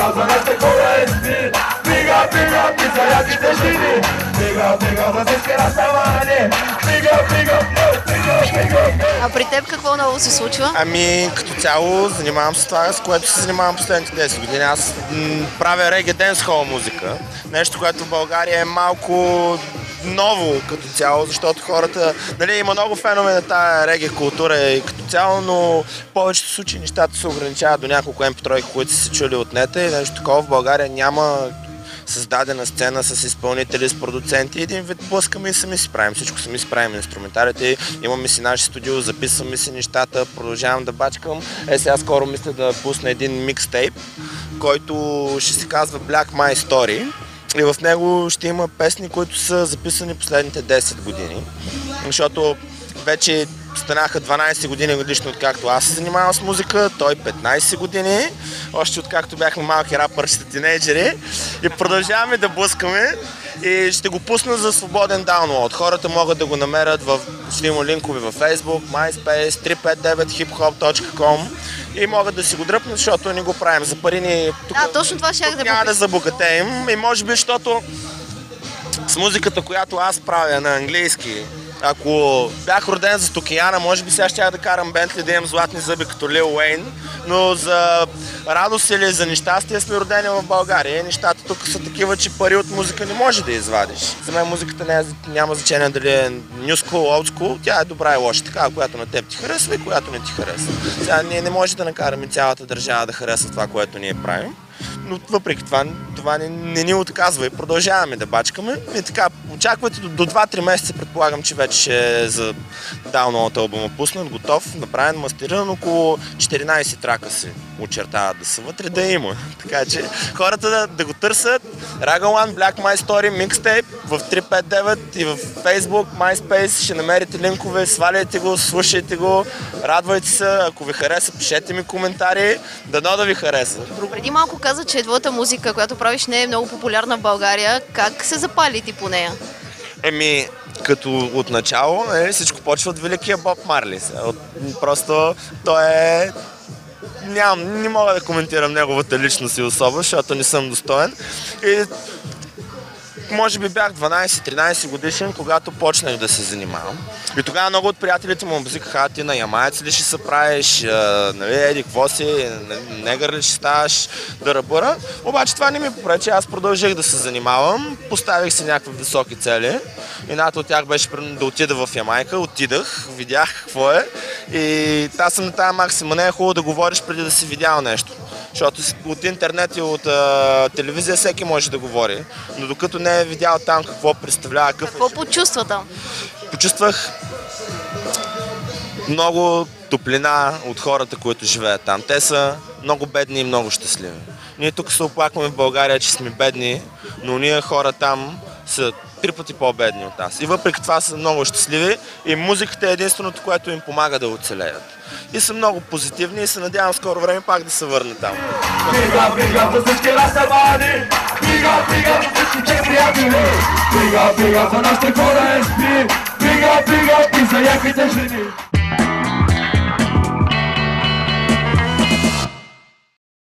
бига за нашите хора СП. Бига, бига, и за яките жени. Бига, бига за всички разставани. Бига, бига, бига, бига. А при теб какво ново се случва? Ами, като цяло занимавам се с това, с което се занимавам последните 10 години. Аз правя реге денсхол музика. Нещо, което в България е малко ново като цяло, защото хората, нали, има много фенове на тая реге култура и като цяло, но в повечето случаи нещата се ограничават до няколко MP3, които са се чули от нета и нещо такова в България няма създадена сцена с изпълнители, с продуценти. Един вид блъскаме и сами си правим. Всичко сами си правим инструменталите. Имаме си наше студио, записваме си нещата, продължавам да бачкам. Сега скоро мисля да пусна един микстейп, който ще се казва Black My Story. И в него ще има песни, които са записани последните 10 години. Защото вече станаха 12 години лично откакто аз се занимавам с музика, той 15 години, още откакто бяхме малки рапърчета тинейджери и продължаваме да блъскаме и ще го пусна за свободен даунлоад. Хората могат да го намерят ще има линкове във Facebook, MySpace, 359hiphop.com и могат да си го дръпнат, защото не го правим за пари ни. Точно това щях да няма да забогатеем и може би, защото с музиката, която аз правя на английски, ако бях роден за Токиана, може би сега щях да карам Бентли, да имам златни зъби като Лил Уейн, но за радост или за нещастие сме родени в България. Нещата тук са такива, че пари от музика не може да извадиш. За мен музиката няма значение дали е new school, old school, тя е добра и лоша. Така, която на теб ти харесва и която не ти харесва. Сега ние не може да накараме цялата държава да харесва това, което ние правим. Но въпреки това не ни отказва и продължаваме да бачкаме. И така, очаквайте до 2-3 месеца, предполагам, че вече ще е за даунлоад албума пуснат, готов, направен, мастериран, около 14 трака се очертават да са вътре, да има. Така че хората да го търсят. Ragalan, Black My Story, Mixtape в 359 и в Facebook, MySpace, ще намерите линкове, сваляйте го, слушайте го, радвайте се, ако ви хареса, пишете ми коментари, дано да ви хареса. Преди малко каза, че твоята музика, която правиш, не е много популярна в България. Как се запали ти по нея? Като от начало, всичко почва от великия Боб Марли. Просто той е... Не мога да коментирам неговата личност и особа, защото не съм достоен. И може би бях 12-13 годишен, когато почнах да се занимавам. И тогава много от приятелите му обзикаха: ти на ямаец ли ще се правиш, еди какво си, негър ли ще ставаш, да ръбъра. Обаче това не ми попречи, аз продължих да се занимавам, поставих си някакви високи цели. Едната от тях беше да отида в Ямайка, отидах, видях какво е и аз съм на тая максима. Не е хубаво да говориш преди да си видял нещо. Защото от интернет и от телевизия всеки може да говори, но докато не е видял там какво представлява, какво почувства там? Почувствах много топлина от хората, които живеят там. Те са много бедни и много щастливи. Ние тук се оплакваме в България, че сме бедни, но ние хора там са 3 пъти по-бедни от нас. И въпреки това са много щастливи и музиката е единственото, което им помага да оцелеят. И са много позитивни и се надявам скоро време пак да се върне там. Бига, бига за всички разставани! Бига, бига за всички приятели! Бига, бига за нашите хора СП! Бига, бига и за яките жени!